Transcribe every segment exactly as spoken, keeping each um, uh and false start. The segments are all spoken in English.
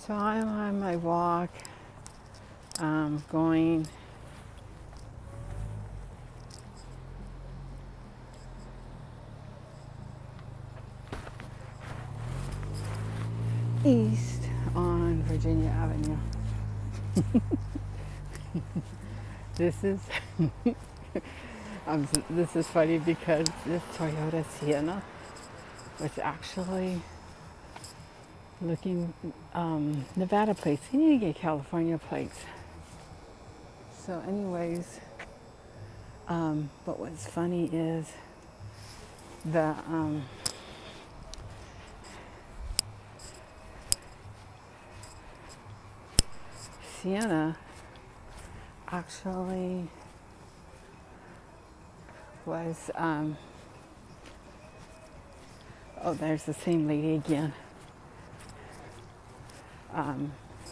So I'm on my walk, um, going east on Virginia Avenue. This is um, this is funny because this Toyota Sienna was actually looking um, Nevada plates. You need to get California plates. So anyways, um, but what's funny is the um, Sienna actually was, um, oh, there's the same lady again. Um,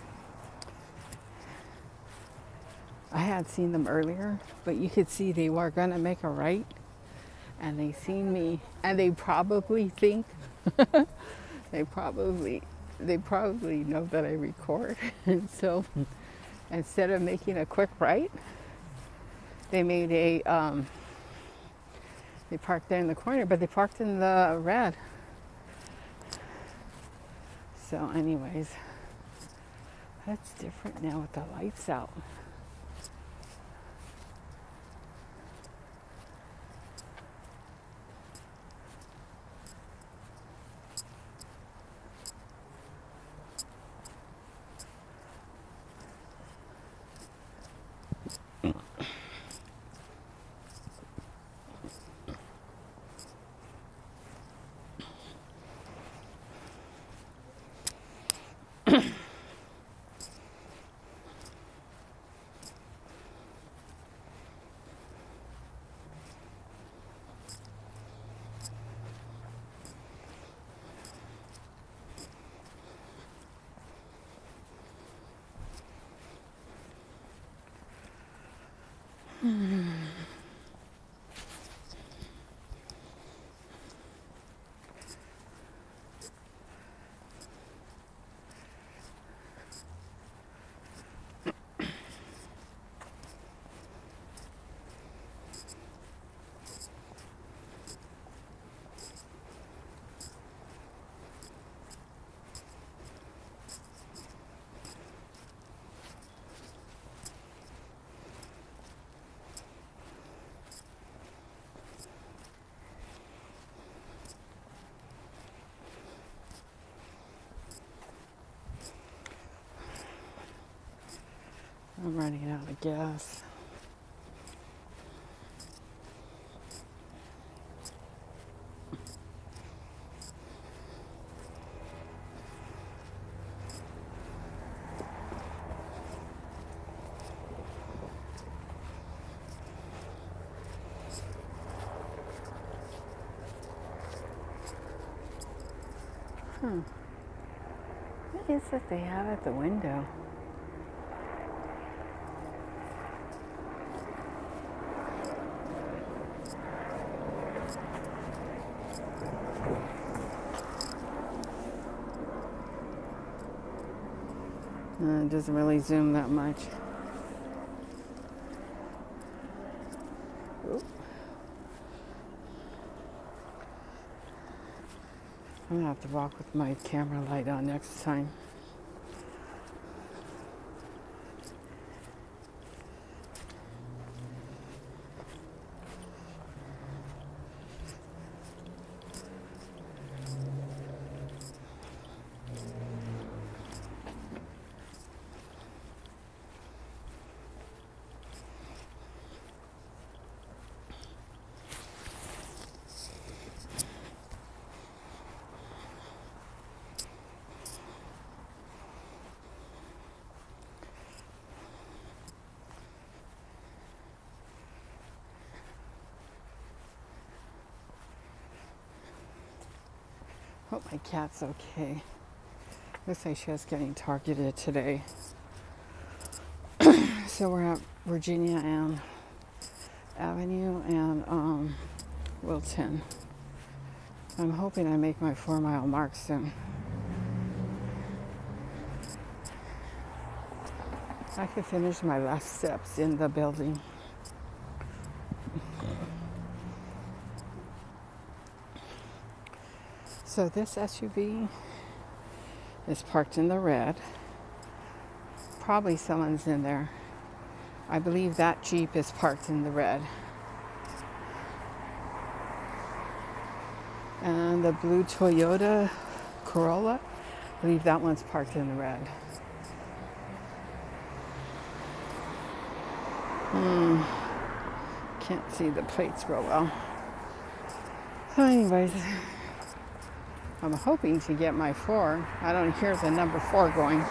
I had seen them earlier, but you could see they were gonna make a right, and they seen me, and they probably think, they probably, they probably know that I record, and so instead of making a quick right, they made a, um, they parked there in the corner, but they parked in the red. So anyways, that's different now with the lights out. Hmm. I'm running out of gas. Hmm. What is it they have at the window? Uh, it doesn't really zoom that much. Oop. I'm gonna have to walk with my camera light on next time. Hope my cat's okay. Looks like she was getting targeted today. So we're at Virginia Ave Avenue and um, Wilton. I'm hoping I make my four mile mark soon. I can finish my last steps in the building. So this S U V is parked in the red. Probably someone's in there. I believe that Jeep is parked in the red. And the blue Toyota Corolla, I believe that one's parked in the red. Hmm. Can't see the plates real well. So anyways, I'm hoping to get my four. I don't hear the number four going.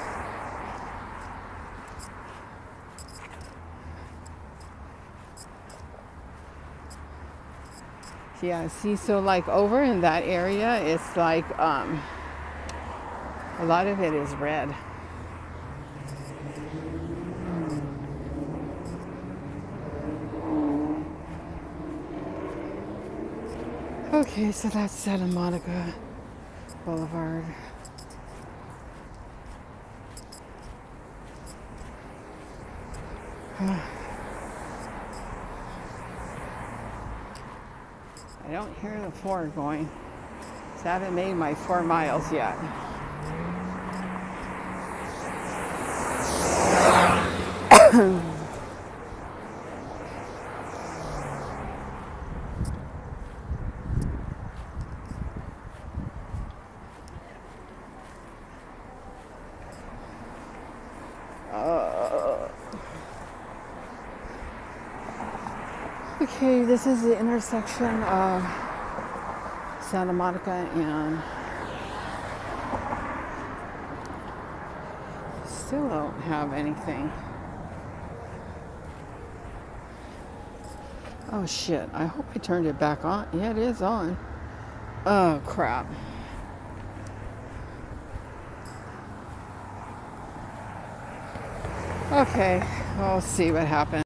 Yeah, see, so like over in that area, it's like um, a lot of it is red. Okay, so that's Santa Monica Boulevard. I don't hear the four going. So I haven't made my four miles yet. uh, okay, this is the intersection of Santa Monica and still don't have anything. Oh shit, I hope I turned it back on. Yeah, it is on. Oh crap. Okay, we'll see what happens.